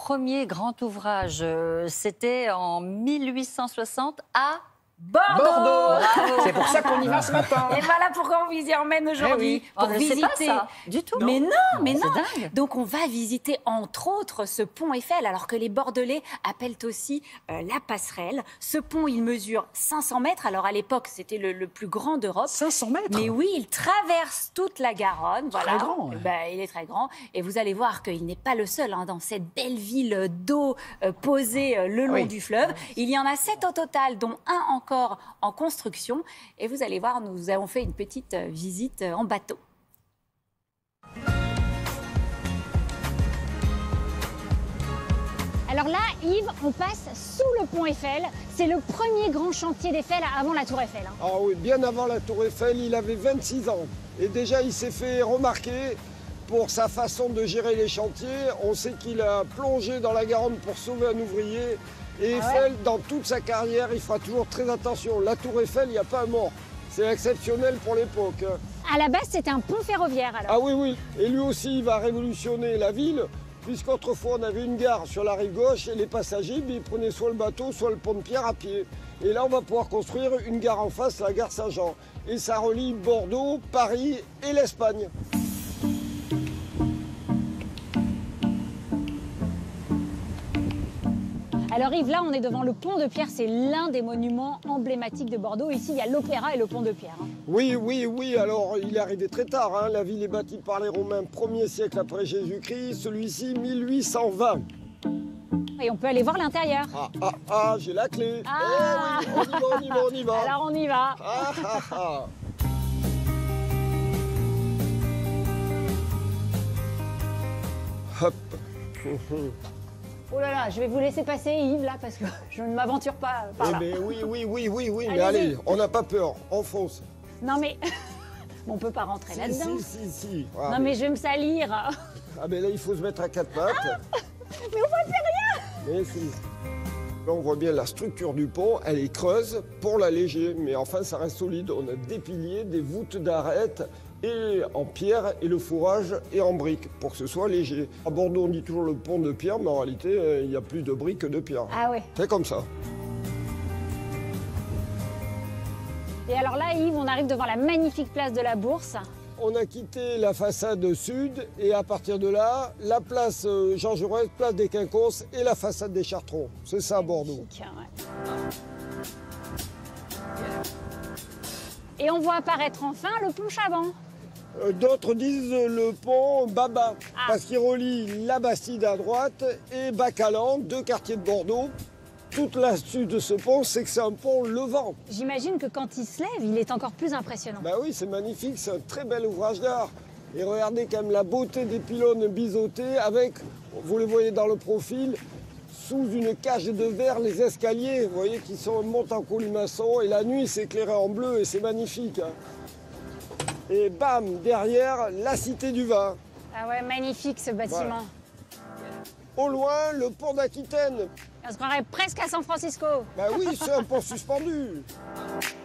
Premier grand ouvrage, c'était en 1860 à Bordeaux. Bordeaux. C'est pour ça qu'on y va ce matin. Et voilà pourquoi on vous y emmène aujourd'hui. Oui, on ne sait pas ça du tout. Mais non, mais non. C'est dingue. Donc on va visiter entre autres ce pont Eiffel, alors que les Bordelais appellent aussi la passerelle. Ce pont, il mesure 500 mètres. Alors à l'époque, c'était le plus grand d'Europe. 500 mètres. Mais oui, il traverse toute la Garonne. Voilà. Très grand. Ouais. Ben, il est très grand. Et vous allez voir qu'il n'est pas le seul dans cette belle ville d'eau posée le long du fleuve. Il y en a 7 au total, dont un encore en construction. Et vous allez voir, nous avons fait une petite visite en bateau. Alors là, Yves, on passe sous le pont Eiffel. C'est le premier grand chantier d'Eiffel avant la tour Eiffel. Ah oui, bien avant la tour Eiffel, il avait 26 ans. Et déjà, il s'est fait remarquer pour sa façon de gérer les chantiers. On sait qu'il a plongé dans la Garonne pour sauver un ouvrier. Et Eiffel, dans toute sa carrière, il fera toujours très attention. La tour Eiffel, il n'y a pas un mort. C'est exceptionnel pour l'époque. À la base, c'était un pont ferroviaire alors. Ah oui, oui. Et lui aussi, il va révolutionner la ville. Puisqu'autrefois, on avait une gare sur la rive gauche et les passagers, ils prenaient soit le bateau, soit le pont de pierre à pied. Et là, on va pouvoir construire une gare en face, la gare Saint-Jean. Et ça relie Bordeaux, Paris et l'Espagne. Alors Yves, là, on est devant le pont de Pierre. C'est l'un des monuments emblématiques de Bordeaux. Ici, il y a l'Opéra et le pont de Pierre. Oui, oui, oui. Alors, il est arrivé très tard. Hein. La ville est bâtie par les Romains 1er siècle après Jésus-Christ. Celui-ci, 1820. Et on peut aller voir l'intérieur. J'ai la clé. Ah. Eh oui, on y va, on y va. Alors on y va. Hop. Oh là là, je vais vous laisser passer Yves là parce que je ne m'aventure pas par là. Eh bien, oui, mais Allez-y. allez, on n'a pas peur, on fonce. Non mais on peut pas rentrer là-dedans. Si. Non mais je vais me salir. Ah ben là, il faut se mettre à quatre pattes. Mais on voit plus rien. Mais si. Là, on voit bien la structure du pont, elle est creuse pour l'alléger, mais enfin, ça reste solide. On a des piliers, des voûtes d'arêtes, et en pierre, et le fourrage est en briques, pour que ce soit léger. À Bordeaux, on dit toujours le pont de pierre, mais en réalité, il y a plus de briques que de pierre. Ah ouais. C'est comme ça. Et alors là Yves, on arrive devant la magnifique place de la Bourse. On a quitté la façade sud et à partir de là, la place Jean Jaurès, place des Quinconces et la façade des Chartrons. C'est ça à Bordeaux. Magnifique, ouais. Et on voit apparaître enfin le pont Chaban. D'autres disent le pont Baba, parce qu'il relie la Bastide à droite et Bacalan, 2 quartiers de Bordeaux. Toute l'astuce de ce pont, c'est que c'est un pont levant. J'imagine que quand il se lève, il est encore plus impressionnant. Ben oui, c'est magnifique, c'est un très bel ouvrage d'art. Et regardez quand même la beauté des pylônes biseautés avec, vous les voyez dans le profil, sous une cage de verre, les escaliers, vous voyez, qui montent en colimaçon. Et la nuit, c'est éclairé en bleu et c'est magnifique. Hein. Et bam, derrière, la Cité du Vin. Ah ouais, magnifique ce bâtiment. Voilà. Au loin, le pont d'Aquitaine. On se croirait presque à San Francisco. Ben oui, c'est un pont suspendu.